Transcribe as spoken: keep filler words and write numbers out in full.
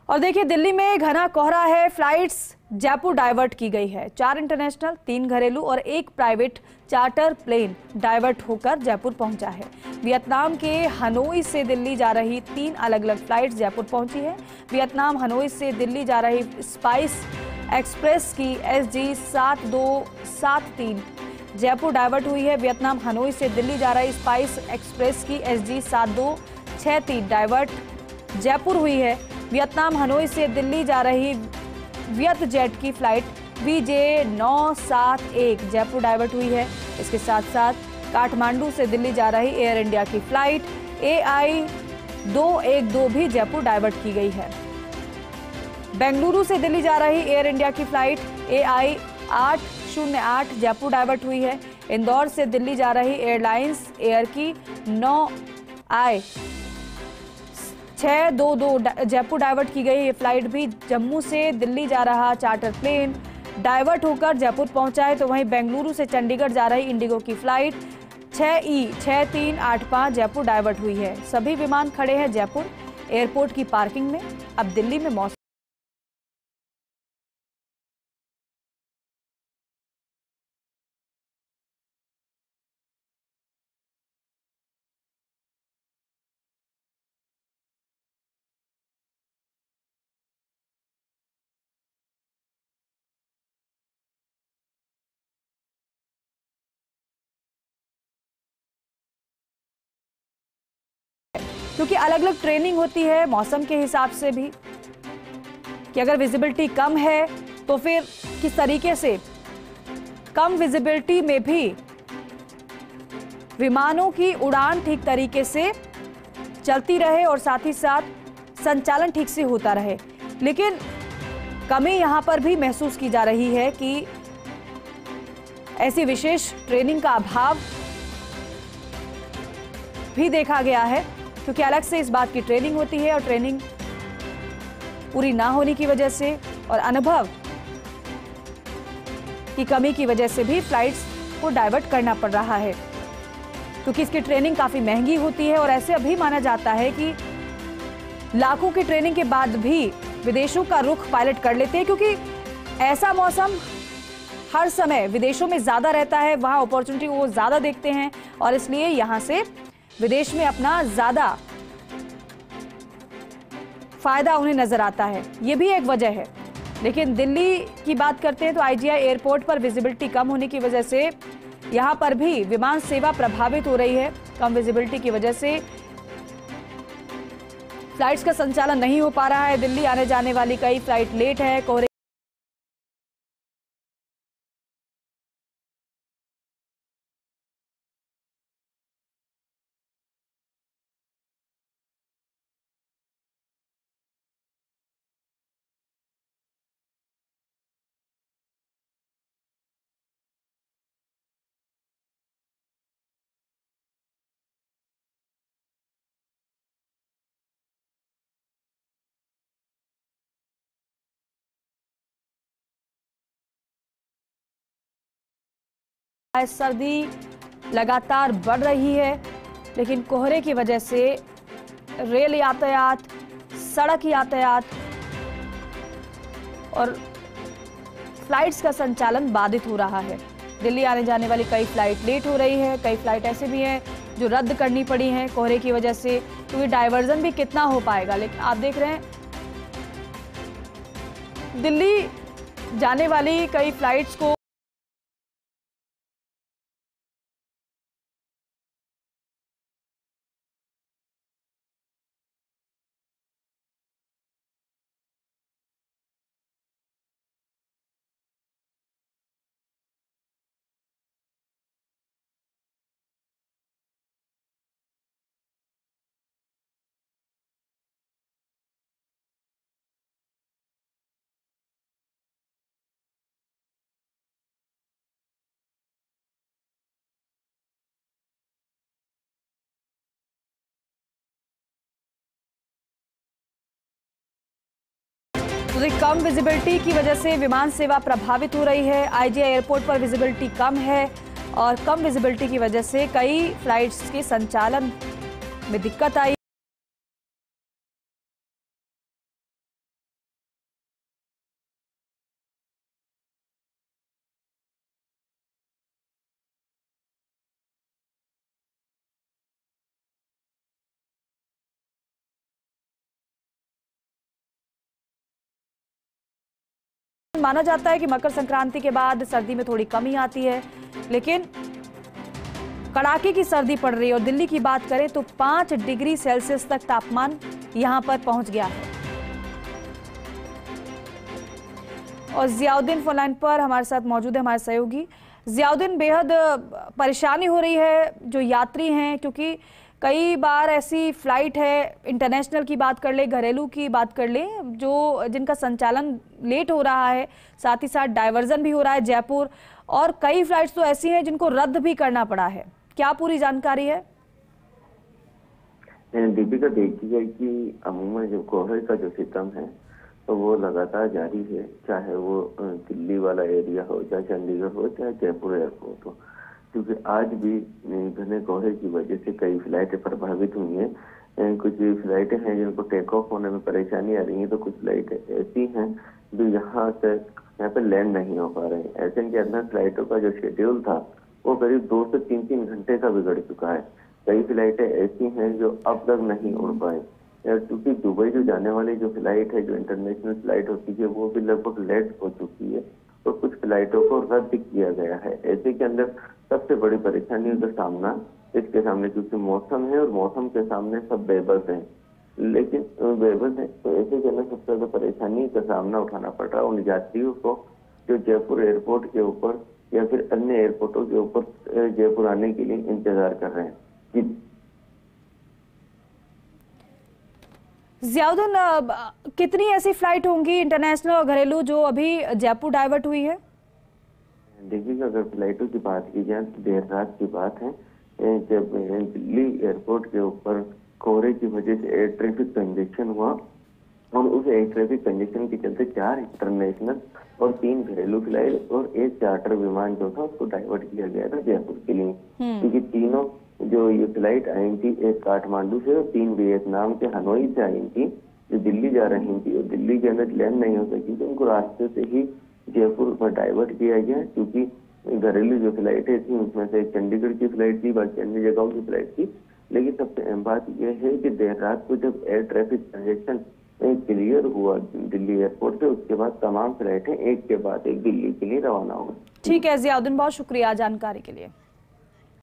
और देखिए दिल्ली में घना कोहरा है, फ्लाइट्स जयपुर डाइवर्ट की गई है। चार इंटरनेशनल, तीन घरेलू और एक प्राइवेट चार्टर प्लेन डाइवर्ट होकर जयपुर पहुंचा है। वियतनाम के हनोई से दिल्ली जा रही तीन अलग अलग फ्लाइट्स जयपुर पहुंची है। वियतनाम हनोई से दिल्ली जा रही स्पाइस एक्सप्रेस की एस जी सात दो सात तीन जयपुर डाइवर्ट हुई है। वियतनाम हनोई से दिल्ली जा रही स्पाइस एक्सप्रेस की एस जी सात दो छह तीन डाइवर्ट जयपुर हुई है। वियतनाम हनोई से दिल्ली जा रही वियत जेट की फ्लाइट वी जे नौ सात एक जयपुर डाइवर्ट हुई है। इसके साथ साथ काठमांडू से दिल्ली जा रही एयर इंडिया की फ्लाइट ए आई दो एक दो भी जयपुर डाइवर्ट की गई है। बेंगलुरु से दिल्ली जा रही एयर इंडिया की फ्लाइट ए आई आठ शून्य आठ जयपुर डाइवर्ट हुई है। इंदौर से दिल्ली जा रही एयरलाइंस एयर की नौ आई छह दो दो जयपुर डाइवर्ट की गई। ये फ्लाइट भी जम्मू से दिल्ली जा रहा चार्टर प्लेन डाइवर्ट होकर जयपुर पहुंचा है। तो वहीं बेंगलुरु से चंडीगढ़ जा रही इंडिगो की फ्लाइट छह ई छह तीन आठ पाँच जयपुर डाइवर्ट हुई है। सभी विमान खड़े हैं जयपुर एयरपोर्ट की पार्किंग में। अब दिल्ली में मौसम क्योंकि अलग अलग ट्रेनिंग होती है मौसम के हिसाब से भी कि अगर विजिबिलिटी कम है तो फिर किस तरीके से कम विजिबिलिटी में भी विमानों की उड़ान ठीक तरीके से चलती रहे और साथ ही साथ संचालन ठीक से होता रहे। लेकिन कमी यहां पर भी महसूस की जा रही है कि ऐसी विशेष ट्रेनिंग का अभाव भी देखा गया है, क्योंकि अलग से इस बात की ट्रेनिंग होती है और ट्रेनिंग पूरी ना होने की वजह से और अनुभव की कमी की वजह से भी फ्लाइट्स को डाइवर्ट करना पड़ रहा है, क्योंकि इसकी ट्रेनिंग काफी महंगी होती है। और ऐसे अभी माना जाता है कि लाखों की ट्रेनिंग के बाद भी विदेशों का रुख पायलट कर लेते हैं, क्योंकि ऐसा मौसम हर समय विदेशों में ज्यादा रहता है, वहां अपॉर्चुनिटी वो ज्यादा देखते हैं और इसलिए यहां से विदेश में अपना ज्यादा फायदा उन्हें नजर आता है। यह भी एक वजह है। लेकिन दिल्ली की बात करते हैं तो आई जी आई एयरपोर्ट पर विजिबिलिटी कम होने की वजह से यहां पर भी विमान सेवा प्रभावित हो रही है। कम विजिबिलिटी की वजह से फ्लाइट्स का संचालन नहीं हो पा रहा है। दिल्ली आने जाने वाली कई फ्लाइट लेट है। कोहरे सर्दी लगातार बढ़ रही है, लेकिन कोहरे की वजह से रेल यातायात, सड़क यातायात और फ्लाइट्स का संचालन बाधित हो रहा है। दिल्ली आने जाने वाली कई फ्लाइट लेट हो रही है। कई फ्लाइट ऐसे भी हैं जो रद्द करनी पड़ी हैं कोहरे की वजह से, क्योंकि डाइवर्जन भी कितना हो पाएगा। लेकिन आप देख रहे हैं दिल्ली जाने वाली कई फ्लाइट्स को तो कम विजिबिलिटी की वजह से विमान सेवा प्रभावित हो रही है। आई जी आई एयरपोर्ट पर विजिबिलिटी कम है और कम विजिबिलिटी की वजह से कई फ्लाइट्स के संचालन में दिक्कत आई। माना जाता है कि मकर संक्रांति के बाद सर्दी में थोड़ी कमी आती है, लेकिन कड़ाके की सर्दी पड़ रही है और दिल्ली की बात करें तो पांच डिग्री सेल्सियस तक तापमान यहां पर पहुंच गया है। और जियाउद्दीन फोन लाइन पर हमारे साथ मौजूद है हमारे सहयोगी। जियाउद्दीन, बेहद परेशानी हो रही है जो यात्री हैं, क्योंकि कई बार ऐसी फ्लाइट है, इंटरनेशनल की बात कर ले, घरेलू की बात कर ले, जो जिनका संचालन लेट हो रहा है, साथ ही साथ डाइवर्जन भी हो रहा है जयपुर, और कई फ्लाइट्स तो ऐसी हैं जिनको रद्द भी करना पड़ा है। क्या पूरी जानकारी है? दीपिका, देखिए कि अमूमन जो कोहरे का जो सिस्टम है तो वो लगातार जारी है, चाहे वो दिल्ली वाला एरिया हो, चाहे चंडीगढ़ हो, चाहे जयपुर एयरपोर्ट हो, क्योंकि आज भी घने कोहरे की वजह से कई फ्लाइटें प्रभावित हुई हैं। कुछ फ्लाइटें हैं जिनको टेक ऑफ होने में परेशानी आ रही है, तो कुछ फ्लाइटें ऐसी हैं जो यहाँ से यहाँ पे लैंड नहीं हो पा रहे हैं। ऐसे के अंदर फ्लाइटों का जो शेड्यूल था वो करीब दो से तीन तीन घंटे का बिगड़ चुका है। कई फ्लाइटें ऐसी हैं जो अब तक नहीं उड़ पाए, क्योंकि दुबई जो जाने वाली जो फ्लाइट है, जो इंटरनेशनल फ्लाइट होती है, वो भी लगभग लेट हो चुकी है, तो कुछ फ्लाइटों को रद्द किया गया है। ऐसे के अंदर सबसे बड़ी परेशानियों का सामना इसके सामने, क्योंकि मौसम है और मौसम के सामने सब बेबस हैं, लेकिन बेबस है, तो ऐसे के अंदर सबसे ज्यादा परेशानी का सामना उठाना पड़ रहा है उन यात्रियों को जो जयपुर एयरपोर्ट के ऊपर या फिर अन्य एयरपोर्टों के ऊपर जयपुर आने के लिए इंतजार कर रहे हैं। जियाउद्दीन, कितनी ऐसी फ्लाइट होंगी इंटरनेशनल और घरेलू जो अभी जयपुर डाइवर्ट हुई है? देखिए, अगर फ्लाइटों की बात की जाए तो देर रात की बात है, जब दिल्ली एयरपोर्ट के ऊपर कोहरे की वजह से एयर ट्रैफिक कंजेशन हुआ और उस एयर ट्रैफिक कंजेशन के चलते चार इंटरनेशनल और तीन घरेलू फ्लाइट और एक चार्टर विमान जो था उसको डाइवर्ट किया गया था जयपुर के लिए, क्योंकि तीनों जो ये फ्लाइट आई थी, एक काठमांडू से और तीन वियतनाम के हनोई से आई थी, जो दिल्ली जा रही थी और दिल्ली के अंदर लैंड नहीं हो सकी, तो उनको रास्ते से ही जयपुर पर डाइवर्ट किया गया। क्योंकि घरेलू जो फ्लाइटें थी उसमें से एक चंडीगढ़ की फ्लाइट थी, बाकी अन्य जगहों की फ्लाइट थी, लेकिन सबसे अहम बात यह है कि देर रात को जब एयर ट्रैफिक कंजेशन क्लियर हुआ दिल्ली एयरपोर्ट से, उसके बाद तमाम फ्लाइटें एक के बाद एक दिल्ली के लिए रवाना हो गई। ठीक है जियाउद्दीन, बहुत शुक्रिया जानकारी के लिए।